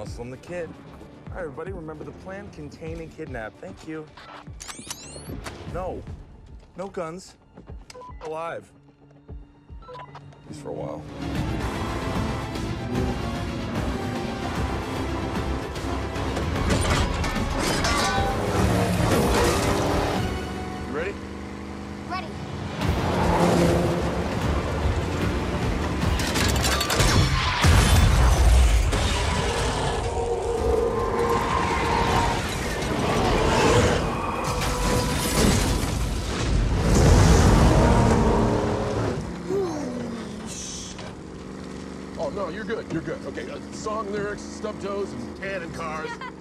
Muslim the kid. All right, everybody, remember the plan? Contain and kidnap. Thank you. No. No guns. Alive. At least for a while. You ready? Ready. Oh, no, you're good. You're good. Okay, song lyrics, stub toes, and cannon cars.